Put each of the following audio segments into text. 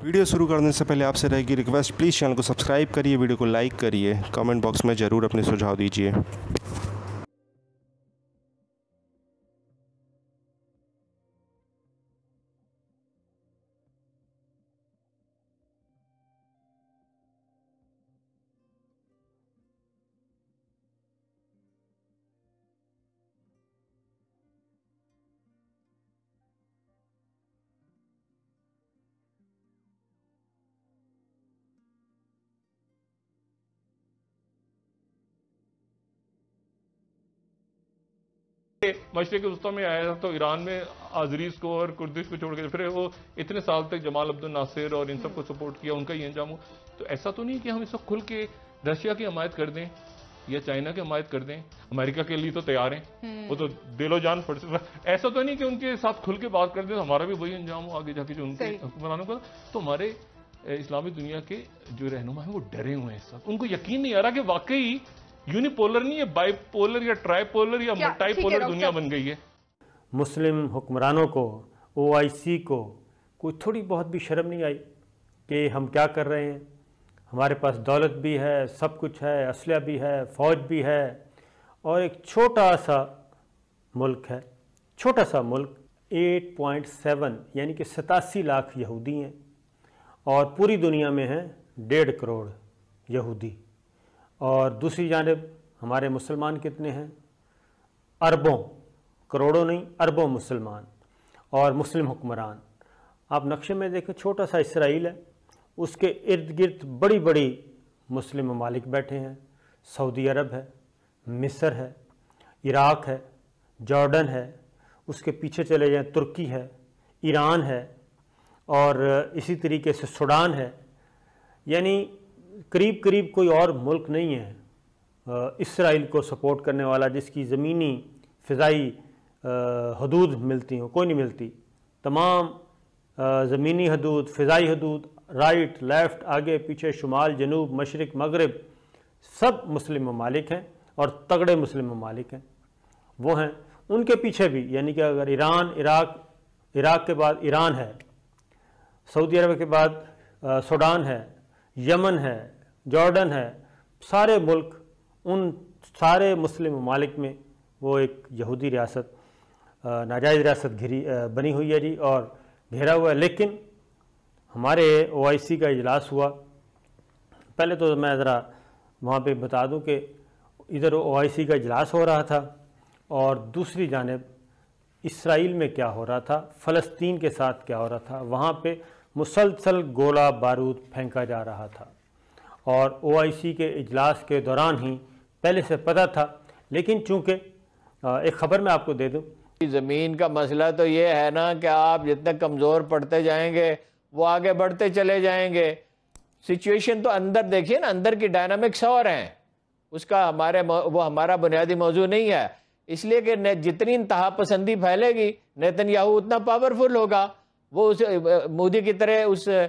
Video शुरू करने से पहले आपसे रहेगी रिक्वेस्ट, प्लीज़ चैनल को सब्सक्राइब करिए, वीडियो को लाइक करिए, कमेंट बॉक्स में ज़रूर अपने सुझाव दीजिए। मशरिक वस्ता में आया तो ईरान में आजरीज को और कुर्दिश को छोड़ के फिर वो इतने साल तक जमाल अब्दुल नासिर और इन सबको सपोर्ट किया, उनका ही अंजाम हो। तो ऐसा तो नहीं कि हम इसको खुल के रशिया की हमायत कर दें या चाइना की हमायत कर दें। अमेरिका के लिए तो तैयार हैं, वो तो दिलो जान फट से। ऐसा तो नहीं कि उनके साथ खुल के बात कर दें, हमारा भी वही अंजाम हो आगे जाके जो उनके हुक्मरानों का। तो हमारे इस्लामी दुनिया के जो रहनुमा है वो डरे हुए हैं इस वक्त, उनको यकीन नहीं आ रहा कि वाकई यूनिपोलर नहीं है, बाइपोलर या ट्राइपोलर या मल्टीपोलर दुनिया बन गई है। मुस्लिम हुक्मरानों को, ओआईसी को कोई थोड़ी बहुत भी शर्म नहीं आई कि हम क्या कर रहे हैं। हमारे पास दौलत भी है, सब कुछ है, असलहा भी है, फ़ौज भी है, और एक छोटा सा मुल्क है, छोटा सा मुल्क। 8.7 यानी कि 87 लाख यहूदी हैं और पूरी दुनिया में हैं 1.5 करोड़ यहूदी। और दूसरी जानिब हमारे मुसलमान कितने हैं? अरबों, करोड़ों नहीं, अरबों मुसलमान और मुस्लिम हुक्मरान। आप नक्शे में देखें, छोटा सा इसराइल है, उसके इर्द गिर्द बड़ी बड़ी मुस्लिम ममालिक बैठे हैं। सऊदी अरब है, मिस्र है, इराक़ है, जॉर्डन है, उसके पीछे चले जाएं तुर्की है, ईरान है, और इसी तरीके से सूडान है। यानी करीब करीब कोई और मुल्क नहीं है इसराइल को सपोर्ट करने वाला जिसकी ज़मीनी फ़िज़ाई हदूद मिलती हो, कोई नहीं मिलती। तमाम ज़मीनी हदूद, फ़िज़ाई हदूद, राइट लेफ़्ट, आगे पीछे, शुमाल जनूब, मशरिक़ मगरिब, सब मुस्लिम ममालिक हैं और तगड़े मुस्लिम ममालिक हैं वो हैं। उनके पीछे भी, यानी कि अगर ईरान, इराक़ के बाद ईरान है, सऊदी अरब के बाद सूडान है, यमन है, जॉर्डन है, सारे मुल्क, उन सारे मुस्लिम ममालिक में वो एक यहूदी रियासत, नाजायज़ रियासत बनी हुई है जी, और घेरा हुआ है। लेकिन हमारे ओआईसी का इजलास हुआ, पहले तो मैं ज़रा वहाँ पे बता दूँ कि इधर ओआईसी का इजलास हो रहा था और दूसरी जानिब इसराइल में क्या हो रहा था, फ़लस्तीन के साथ क्या हो रहा था। वहाँ पे मुसलसल गोला बारूद फेंका जा रहा था और ओआईसी के इजलास के दौरान ही पहले से पता था। लेकिन चूँकि एक ख़बर मैं आपको दे दूँ, ज़मीन का मसला तो ये है ना कि आप जितने कमज़ोर पड़ते जाएंगे वो आगे बढ़ते चले जाएंगे। सिचुएशन तो अंदर देखिए ना, अंदर की डायनामिक्स और हैं, उसका वो हमारा बुनियादी मौजू नहीं है। इसलिए कि जितनी इंतहा पसंदी फैलेगी, नेतन्याहू उतना पावरफुल होगा। वो उस मोदी की तरह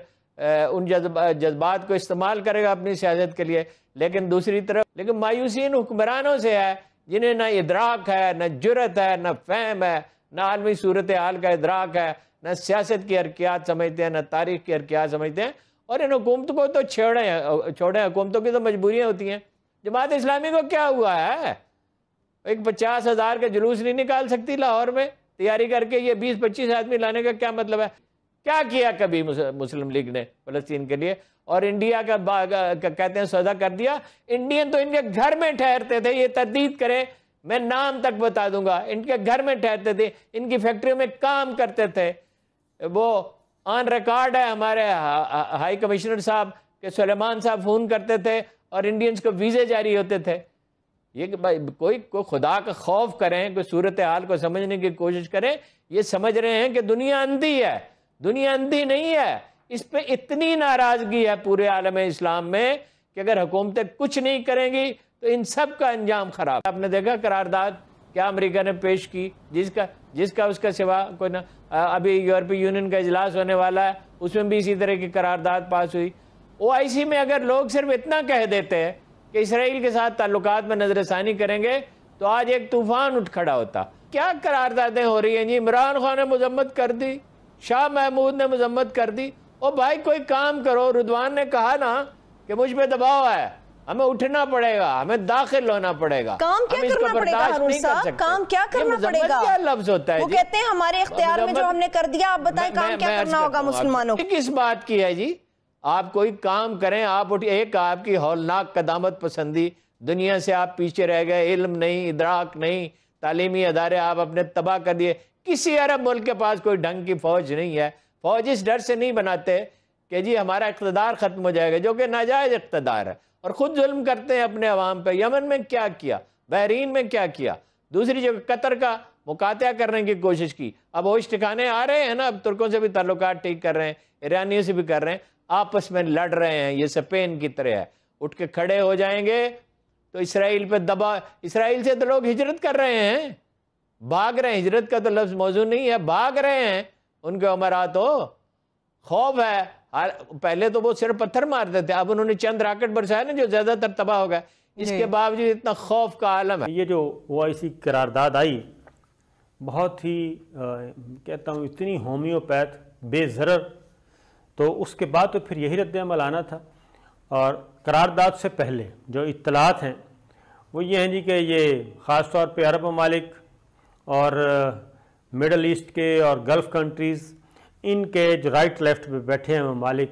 उन जज्बात को इस्तेमाल करेगा अपनी सियासत के लिए। लेकिन दूसरी तरफ मायूसी इन हुक्मरानों से है जिन्हें ना इदराक है, न जुर्रत है, न फहम है, न आलमी सूरत हाल का इदराक है, न सियासत की हरकियात समझते हैं, न तारीख की हरकियात समझते हैं। और इन हुकूमत को तो छोड़े, हुकूमतों की तो मजबूरियाँ होती हैं। जमात इस्लामी को क्या हुआ है? एक 50,000 का जुलूस नहीं निकाल सकती लाहौर में तैयारी करके? ये 20-25 आदमी लाने का क्या मतलब है? क्या किया कभी मुस्लिम लीग ने फलस्तीन के लिए? और इंडिया का कहते हैं सौदा कर दिया। इंडियन तो इनके घर में ठहरते थे, ये तरदीद करें, मैं नाम तक बता दूंगा, इनके घर में ठहरते थे, इनकी फैक्ट्रियों में काम करते थे। वो ऑन रिकॉर्ड है हमारे हाई कमिश्नर साहब के, सुलेमान साहब फोन करते थे और इंडियंस को वीजे जारी होते थे। ये कोई खुदा का खौफ करें, कोई सूरत हाल को समझने की कोशिश करें। ये समझ रहे हैं कि दुनिया अंधी है, दुनिया अंधी नहीं है। इस पे इतनी नाराजगी है पूरे आलम इस्लाम में कि अगर हुकूमतें कुछ नहीं करेंगी तो इन सब का अंजाम खराब। आपने देखा करारदाद क्या अमेरिका ने पेश की, जिसका उसका सिवा कोई ना। अभी यूरोपीय यूनियन का इजलास होने वाला है, उसमें भी इसी तरह की करारदाद पास हुई। ओआईसी में अगर लोग सिर्फ इतना कह देते हैं कि इसराइल के साथ ताल्लुकात में नजरसानी करेंगे तो आज एक तूफान उठ खड़ा होता। क्या करारदादें हो रही हैं जी? इमरान खान ने मजम्मत कर दी, शाह महमूद ने मजम्मत कर दी, ओ भाई कोई काम करो। रुदवान ने कहा ना कि मुझ पे दबाव है, हमें उठना पड़ेगा, हमें दाखिल होना पड़ेगा। काम क्या करना पड़ेगा हारून साहब? काम क्या करना पड़ेगा? क्या लफ्ज होता है? वो कहते हैं हमारे इख्तियार में जो हमने कर दिया, आप बताएं काम क्या करना होगा मुसलमानों को? किस बात की है जी? आप कोई काम करें, आप उठिए। एक आपकी हौलनाक कदामत पसंदी, दुनिया से आप पीछे रह गए, इल्म नहीं, इदराक नहीं, तालीमी अदारे आप अपने तबाह कर दिए। किसी अरब मुल्क के पास कोई ढंग की फौज नहीं है। फौज इस डर से नहीं बनाते कि जी हमारा इख्तिदार खत्म हो जाएगा, जो कि नाजायज इख्तिदार है, और खुद जुल्म करते हैं अपने अवाम पे। यमन में क्या किया, बहरीन में क्या किया, दूसरी जगह कतर का मुकातिया करने की कोशिश की। अब होश ठिकाने आ रहे हैं ना, अब तुर्कों से भी ताल्लुकात ठीक कर रहे हैं, ईरानियों से भी कर रहे हैं, आपस में लड़ रहे हैं। ये स्पेन की तरह है, उठ के खड़े हो जाएंगे तो इसराइल पे दबा। इसराइल से तो लोग हिजरत कर रहे हैं, भाग रहे हैं। हिजरत का तो लफ्ज मौजूद नहीं है, भाग रहे हैं। उनके उमरा तो खौफ है। पहले तो वो सिर्फ पत्थर मारते थे, अब उन्होंने चंद रॉकेट बरसाए ना, जो ज्यादातर तबाह हो गया। इसके बावजूद इतना खौफ का आलम है। ये जो OIC करारदाद आई, बहुत ही कहता हूँ इतनी होम्योपैथ बेज़रर, तो उसके बाद तो फिर यही रद्द-ए-अमल आना था। और करारदाद से पहले जो इत्तलात हैं वो ये हैं जी कि ये ख़ास तौर पे अरब ममालिक और मिडल ईस्ट के और गल्फ़ कंट्रीज़, इनके जो राइट लेफ्ट पे बैठे हैं ममालिक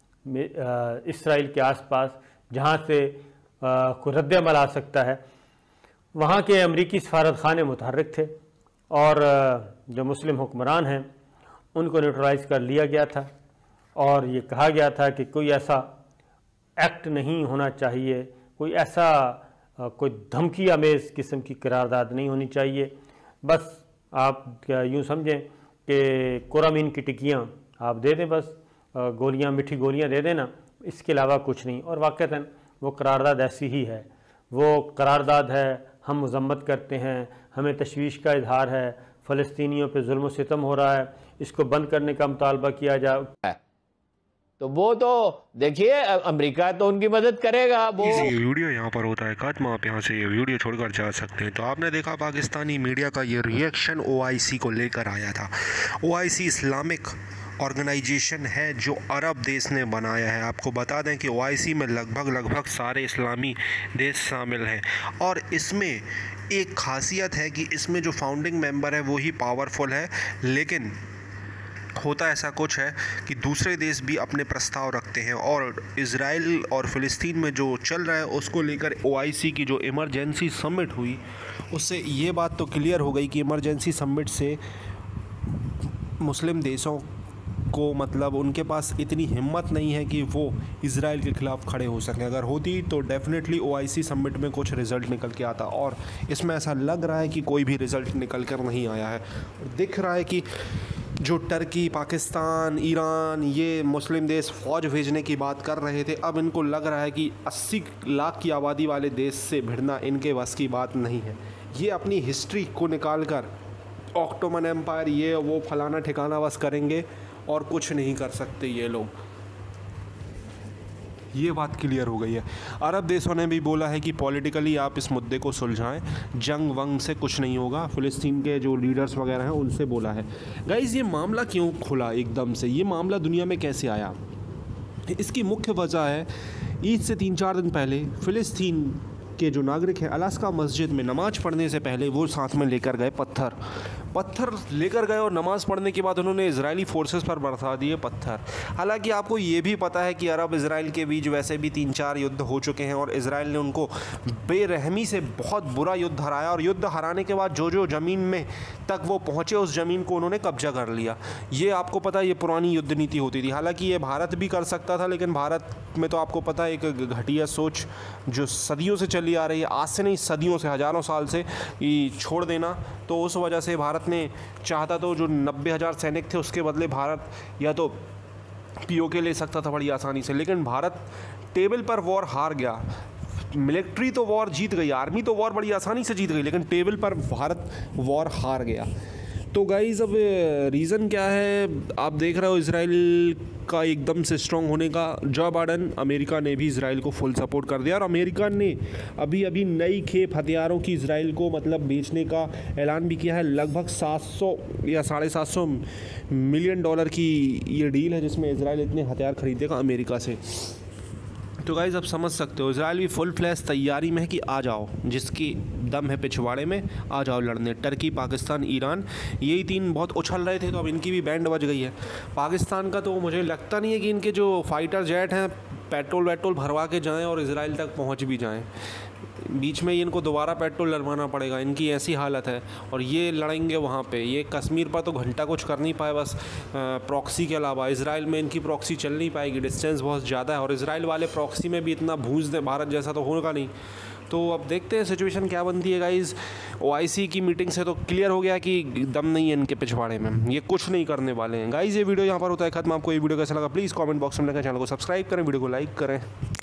इसराइल के आसपास, जहाँ से कोई रद्द-ए-अमल आ सकता है, वहाँ के अमरीकी सफारत खाने मुतहर्रिक थे और जो मुस्लिम हुक्मरान हैं उनको न्यूट्रलाइज़ कर लिया गया था। और ये कहा गया था कि कोई ऐसा एक्ट नहीं होना चाहिए, कोई ऐसा कोई धमकी आमेज़ किस्म की करारदाद नहीं होनी चाहिए। बस आप यूँ समझें कि कुरामीन की टिक्कियाँ आप दे दें, बस गोलियाँ, मीठी गोलियाँ दे देना, इसके अलावा कुछ नहीं। और वाक़तन वो करारदाद ऐसी ही है। वो करारदाद है, हम मज़म्मत करते हैं, हमें तशवीश का इजहार है, फ़लस्तीनियों पे जुल्म सितम हो रहा है, इसको बंद करने का मुतालबा किया जाए। तो वो तो देखिए अमेरिका तो उनकी मदद करेगा। वो ये वीडियो यहाँ पर होता है खत्म, आप यहाँ से ये वीडियो छोड़कर जा सकते हैं। तो आपने देखा पाकिस्तानी मीडिया का ये रिएक्शन OIC को लेकर आया था। OIC इस्लामिक ऑर्गेनाइजेशन है जो अरब देश ने बनाया है। आपको बता दें कि OIC में लगभग सारे इस्लामी देश शामिल हैं और इसमें एक खासियत है कि इसमें जो फाउंडिंग मेंबर है वो ही पावरफुल है, लेकिन होता ऐसा कुछ है कि दूसरे देश भी अपने प्रस्ताव रखते हैं। और इज़राइल और फ़िलिस्तीन में जो चल रहा है उसको लेकर OIC की जो इमरजेंसी समिट हुई, उससे ये बात तो क्लियर हो गई कि इमरजेंसी समिट से मुस्लिम देशों को मतलब उनके पास इतनी हिम्मत नहीं है कि वो इज़राइल के ख़िलाफ़ खड़े हो सकें। अगर होती तो डेफिनेटली OIC समिट में कुछ रिज़ल्ट निकल के आता, और इसमें ऐसा लग रहा है कि कोई भी रिज़ल्ट निकल कर नहीं आया है। और दिख रहा है कि जो टर्की, पाकिस्तान, ईरान, ये मुस्लिम देश फ़ौज भेजने की बात कर रहे थे, अब इनको लग रहा है कि 80 लाख की आबादी वाले देश से भिड़ना इनके बस की बात नहीं है। ये अपनी हिस्ट्री को निकाल कर ऑटोमन एम्पायर, ये वो फलाना ठिकाना बस करेंगे और कुछ नहीं कर सकते ये लोग। ये बात क्लियर हो गई है। अरब देशों ने भी बोला है कि पॉलिटिकली आप इस मुद्दे को सुलझाएं, जंग वंग से कुछ नहीं होगा। फ़िलिस्तीन के जो लीडर्स वगैरह हैं उनसे बोला है। गाइज़, ये मामला क्यों खुला एकदम से, ये मामला दुनिया में कैसे आया? इसकी मुख्य वजह है ईद से 3-4 दिन पहले फ़िलिस्तीन के जो नागरिक हैं अलास्का मस्जिद में नमाज़ पढ़ने से पहले वो साथ में लेकर गए पत्थर लेकर गए और नमाज़ पढ़ने के बाद उन्होंने इजरायली फोर्सेस पर बरसा दिए पत्थर। हालांकि आपको ये भी पता है कि अरब इजराइल के बीच वैसे भी 3-4 युद्ध हो चुके हैं और इजराइल ने उनको बेरहमी से बहुत बुरा युद्ध हराया, और युद्ध हराने के बाद जो ज़मीन में तक वो पहुँचे उस ज़मीन को उन्होंने कब्जा कर लिया। ये आपको पता है, ये पुरानी युद्ध नीति होती थी। हालाँकि ये भारत भी कर सकता था, लेकिन भारत में तो आपको पता है एक घटिया सोच जो सदियों से चली आ रही है, आज से नहीं सदियों से, हज़ारों साल से, छोड़ देना। तो उस वजह से भारत ने चाहता तो जो 90,000 सैनिक थे उसके बदले भारत या तो POK ले सकता था बड़ी आसानी से, लेकिन भारत टेबल पर वॉर हार गया। मिलिट्री तो वॉर जीत गई, आर्मी तो वॉर बड़ी आसानी से जीत गई, लेकिन टेबल पर भारत वॉर हार गया। तो गाइस अब रीज़न क्या है, आप देख रहे हो इसराइल का एकदम से स्ट्रांग होने का। जो बाइडन, अमेरिका ने भी इसराइल को फुल सपोर्ट कर दिया और अमेरिका ने अभी अभी नई खेप हथियारों की इसराइल को मतलब बेचने का ऐलान भी किया है। लगभग 700 या $750 मिलियन की ये डील है जिसमें इसराइल इतने हथियार खरीदेगा अमेरिका से। तो गाइज़ अब समझ सकते हो इसराइल भी फुल फ्लैश तैयारी में है कि आ जाओ, जिसकी दम है पिछवाड़े में आ जाओ लड़ने। टर्की, पाकिस्तान, ईरान, यही तीन बहुत उछल रहे थे तो अब इनकी भी बैंड बज गई है। पाकिस्तान का तो मुझे लगता नहीं है कि इनके जो फाइटर जेट हैं पेट्रोल वेट्रोल भरवा के जाएं और इसराइल तक पहुंच भी जाएं। बीच में इनको दोबारा पेट्रोल डलवाना पड़ेगा, इनकी ऐसी हालत है। और ये लड़ेंगे वहाँ पे, ये कश्मीर पर तो घंटा कुछ कर नहीं पाए बस प्रॉक्सी के अलावा। इसराइल में इनकी प्रॉक्सी चल नहीं पाएगी, डिस्टेंस बहुत ज़्यादा है और इसराइल वाले प्रॉक्सी में भी इतना भूज दें भारत जैसा तो होगा नहीं। तो अब देखते हैं सिचुएशन क्या बनती है गाइज़। OIC की मीटिंग से तो क्लियर हो गया कि दम नहीं है इनके पिछवाड़े में, ये कुछ नहीं करने वाले हैं। गाइज़ ये वीडियो यहाँ पर होता है ख़त्म। आपको ये वीडियो कैसा लगा प्लीज़ कमेंट बॉक्स में लिखें, चैनल को सब्सक्राइब करें, वीडियो को लाइक करें।